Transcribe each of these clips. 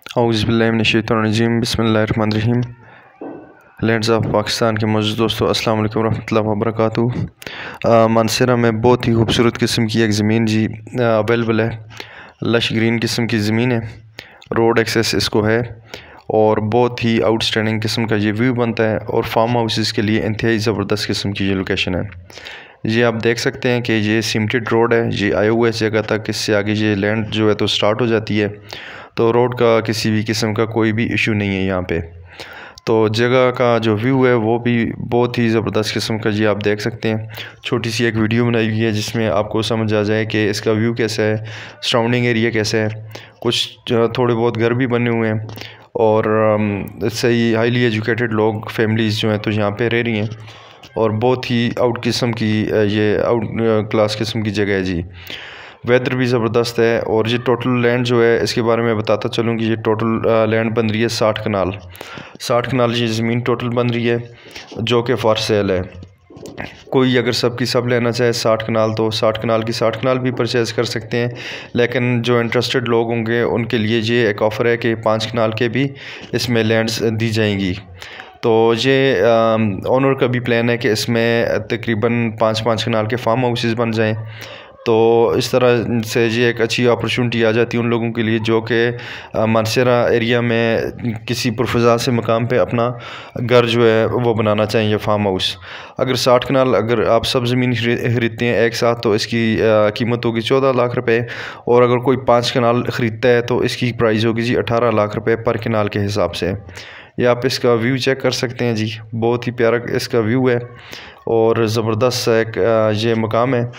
औज़ुबिल्लाहिमिनश्शैतानिर्रजीम बिस्मिल्लाहिर्रहमानिर्रहीम। Lands of Pakistan के मौजूद दोस्तों, अस्सलाम वालेकुम रहमतुल्लाहि व बरकातुहू। मानसरा में बहुत ही खूबसूरत किस्म की एक ज़मीन जी अवेलेबल है। लश ग्रीन किस्म की ज़मीन है, रोड एक्सेस इसको है और बहुत ही आउटस्टैंडिंग किस्म का ये व्यू बनता है और फार्म हाउसेस के लिए इंतहाई ज़बरदस्त किस्म की ये लोकेशन है। ये आप देख सकते हैं कि ये सीमेंटेड रोड है, ये आया हुआ है इस जगह तक। इससे आगे ये लैंड जो है तो स्टार्ट हो जाती है, तो रोड का किसी भी किस्म का कोई भी इशू नहीं है यहाँ पे। तो जगह का जो व्यू है वो भी बहुत ही ज़बरदस्त किस्म का जी आप देख सकते हैं। छोटी सी एक वीडियो बनाई हुई है जिसमें आपको समझ आ जाए कि इसका व्यू कैसा है, सराउंडिंग एरिया कैसा है। कुछ थोड़े बहुत घर भी बने हुए हैं और सही हाईली एजुकेटेड लोग फैमिलीज़ जो हैं तो यहाँ पे रह रही हैं और बहुत ही आउट किस्म की ये आउट क्लास किस्म की जगह है जी। वेदर भी ज़बरदस्त है और ये टोटल लैंड जो है इसके बारे में बताता चलूँ कि ये टोटल लैंड बन रही है 60 कनाल। 60 कनाल ये ज़मीन टोटल बन रही है जो कि फॉर सेल है। कोई अगर सब की सब लेना चाहे 60 कनाल तो 60 कनाल की 60 कनाल भी परचेज़ कर सकते हैं, लेकिन जो इंटरेस्टेड लोग होंगे उनके लिए ये एक ऑफ़र है कि 5 कनाल के भी इसमें लैंड्स दी जाएंगी। तो ये ओनर का भी प्लान है कि इसमें तकरीबन 5-5 कनाल के फार्म हाउसेस बन जाएं। तो इस तरह से ये एक अच्छी अपॉर्चुनिटी आ जाती है उन लोगों के लिए जो कि मानसरा एरिया में किसी पुरफज़ा से मकाम पे अपना घर जो है वो बनाना चाहिए फार्म हाउस। अगर 60 कनाल अगर आप सब ज़मीन ख़रीदते हैं एक साथ तो इसकी कीमत होगी 14 लाख रुपए, और अगर कोई 5 कनाल ख़रीदता है तो इसकी प्राइस होगी जी 18 लाख रुपए पर कनाल के हिसाब से। ये आप इसका व्यू चेक कर सकते हैं जी, बहुत ही प्यारा इसका व्यू है और ज़बरदस्त एक ये मकाम है।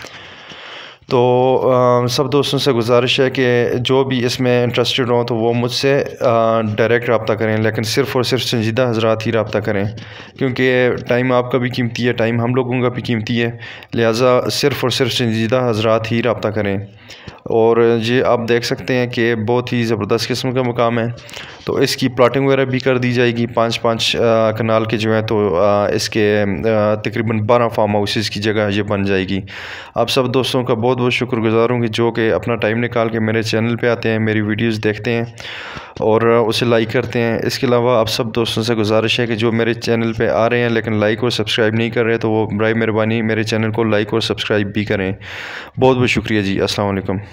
तो सब दोस्तों से गुजारिश है कि जो भी इसमें इंटरेस्टेड हों तो वो मुझसे डायरेक्ट रब्ता करें, लेकिन सिर्फ़ और सिर्फ संजीदा हज़रात ही रब्ता करें, क्योंकि टाइम आपका भी कीमती है, टाइम हम लोगों का भी कीमती है। लिहाजा सिर्फ़ और सिर्फ संजीदा हज़रात ही रब्ता करें। और ये आप देख सकते हैं कि बहुत ही ज़बरदस्त किस्म का मकाम है, तो इसकी प्लाटिंग वगैरह भी कर दी जाएगी 5-5 कनाल के जो है तो इसके तकरीबन 12 फार्म हाउसेस की जगह ये बन जाएगी। आप सब दोस्तों का बहुत बहुत शुक्रगुज़ार हूँ कि जो कि अपना टाइम निकाल के मेरे चैनल पे आते हैं, मेरी वीडियोस देखते हैं और उसे लाइक करते हैं। इसके अलावा आप सब दोस्तों से गुजारिश है कि जो मेरे चैनल पे आ रहे हैं लेकिन लाइक और सब्सक्राइब नहीं कर रहे तो वो बराए मेहरबानी मेरे चैनल को लाइक और सब्सक्राइब भी करें। बहुत बहुत शुक्रिया जी। अस्सलाम वालेकुम।